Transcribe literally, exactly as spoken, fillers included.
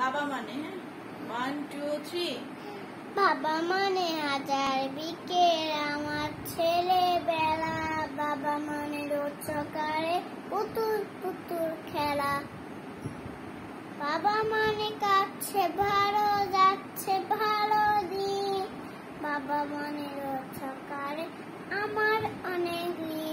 বাবা মানে one two three. বাবা মানে হাজার বিকেল আমার ছেলে বেলা, বাবা মানে রোদ সকালে পুতুল পুতুল খেলা, বাবা মানে কাটছে ভালো যাচ্ছে ভালো দিন, বাবা মানে রোদ সকালে আমার অনেক দিন।